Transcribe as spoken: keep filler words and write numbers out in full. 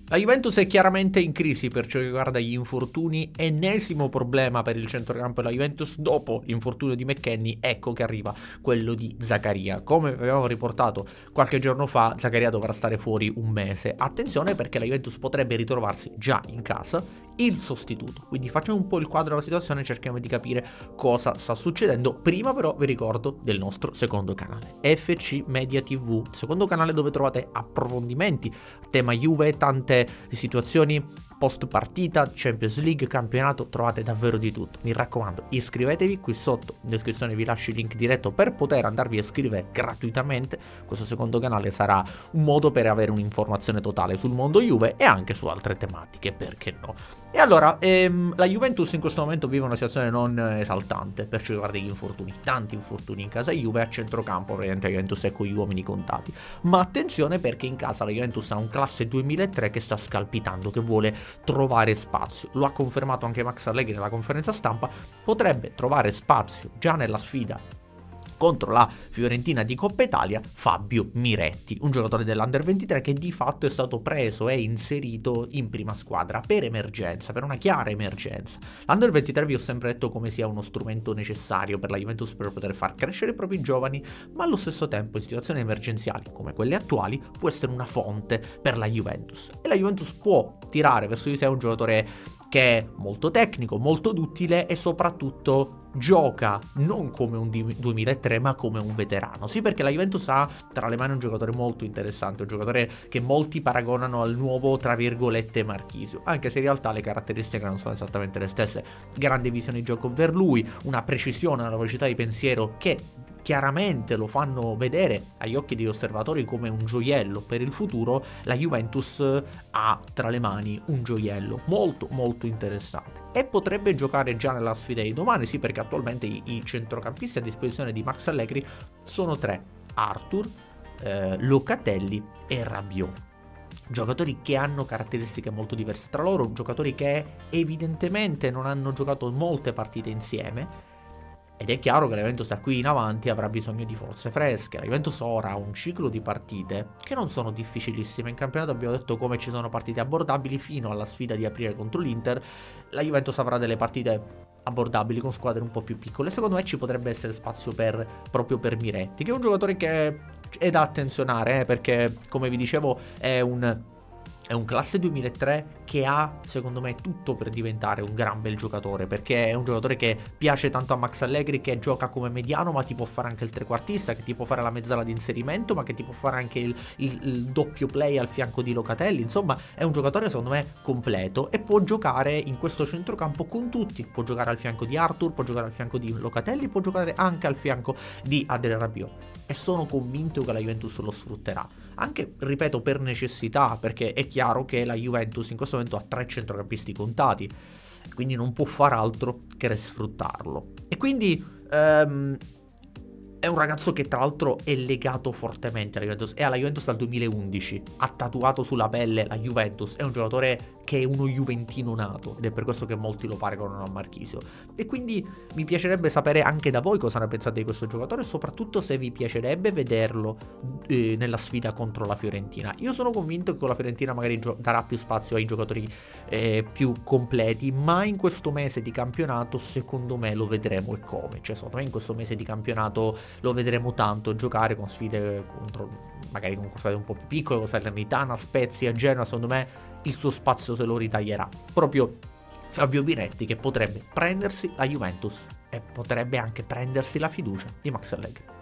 La Juventus è chiaramente in crisi per ciò che riguarda gli infortuni, ennesimo problema per il centrocampo della Juventus dopo l'infortunio di McKennie, ecco che arriva quello di Zakaria. Come avevamo riportato qualche giorno fa, Zakaria dovrà stare fuori un mese. Attenzione perché la Juventus potrebbe ritrovarsi già in casa il sostituto, quindi facciamo un po' il quadro della situazione e cerchiamo di capire cosa sta succedendo. Prima però vi ricordo del nostro secondo canale, F C Media T V, il secondo canale dove trovate approfondimenti, tema Juve, tante situazioni post partita, Champions League, campionato, trovate davvero di tutto. Mi raccomando, iscrivetevi, qui sotto in descrizione vi lascio il link diretto per poter andarvi a iscrivere gratuitamente. Questo secondo canale sarà un modo per avere un'informazione totale sul mondo Juve e anche su altre tematiche, perché no. E allora, ehm, la Juventus in questo momento vive una situazione non esaltante per ciò che riguarda gli infortuni, tanti infortuni in casa Juve, a centrocampo praticamente la Juventus è con gli uomini contati, ma attenzione perché in casa la Juventus ha un classe duemilatré che sta scalpitando, che vuole trovare spazio, lo ha confermato anche Max Allegri nella conferenza stampa, potrebbe trovare spazio già nella sfida contro la Fiorentina di Coppa Italia Fabio Miretti, un giocatore dell'Under ventitré che di fatto è stato preso e inserito in prima squadra per emergenza, per una chiara emergenza. L'Under ventitré vi ho sempre detto come sia uno strumento necessario per la Juventus per poter far crescere i propri giovani, ma allo stesso tempo in situazioni emergenziali come quelle attuali può essere una fonte per la Juventus, e la Juventus può tirare verso di sé un giocatore che è molto tecnico, molto duttile e soprattutto gioca non come un duemilatré ma come un veterano. Sì, perché la Juventus ha tra le mani un giocatore molto interessante, un giocatore che molti paragonano al nuovo tra virgolette Marchisio, anche se in realtà le caratteristiche non sono esattamente le stesse. Grande visione di gioco per lui, una precisione, una velocità di pensiero che chiaramente lo fanno vedere agli occhi degli osservatori come un gioiello per il futuro. La Juventus ha tra le mani un gioiello molto molto interessante e potrebbe giocare già nella sfida di domani. Sì, perché attualmente i, i centrocampisti a disposizione di Max Allegri sono tre: Arthur, eh, Locatelli e Rabiot. Giocatori che hanno caratteristiche molto diverse tra loro, giocatori che evidentemente non hanno giocato molte partite insieme. Ed è chiaro che la Juventus da qui in avanti avrà bisogno di forze fresche. La Juventus ora ha un ciclo di partite che non sono difficilissime. In campionato abbiamo detto come ci sono partite abbordabili fino alla sfida di aprile contro l'Inter. La Juventus avrà delle partite abbordabili con squadre un po' più piccole. Secondo me ci potrebbe essere spazio per, proprio per Miretti, che è un giocatore che è da attenzionare, eh, perché come vi dicevo è un... È un classe duemilatré che ha, secondo me, tutto per diventare un gran bel giocatore, perché è un giocatore che piace tanto a Max Allegri, che gioca come mediano, ma ti può fare anche il trequartista, che ti può fare la mezzala di inserimento, ma che ti può fare anche il, il, il doppio play al fianco di Locatelli. Insomma, è un giocatore, secondo me, completo e può giocare in questo centrocampo con tutti. Può giocare al fianco di Arthur, può giocare al fianco di Locatelli, può giocare anche al fianco di Adrien Rabiot. E sono convinto che la Juventus lo sfrutterà, anche, ripeto, per necessità, perché è chiaro che la Juventus in questo momento ha tre centrocampisti contati, quindi non può far altro che sfruttarlo. E quindi um, è un ragazzo che tra l'altro è legato fortemente alla Juventus, è alla Juventus dal duemilaundici, ha tatuato sulla pelle la Juventus, è un giocatore che è uno juventino nato ed è per questo che molti lo paragonano a Marchisio. E quindi mi piacerebbe sapere anche da voi cosa ne pensate di questo giocatore e soprattutto se vi piacerebbe vederlo eh, nella sfida contro la Fiorentina. Io sono convinto che con la Fiorentina magari darà più spazio ai giocatori eh, più completi, ma in questo mese di campionato secondo me lo vedremo e come. Cioè secondo me in questo mese di campionato lo vedremo tanto giocare con sfide contro magari con squadre un po' più piccole, con Salernitana, Spezia, Genoa. Secondo me il suo spazio se lo ritaglierà proprio Fabio Miretti, che potrebbe prendersi la Juventus e potrebbe anche prendersi la fiducia di Max Allegri.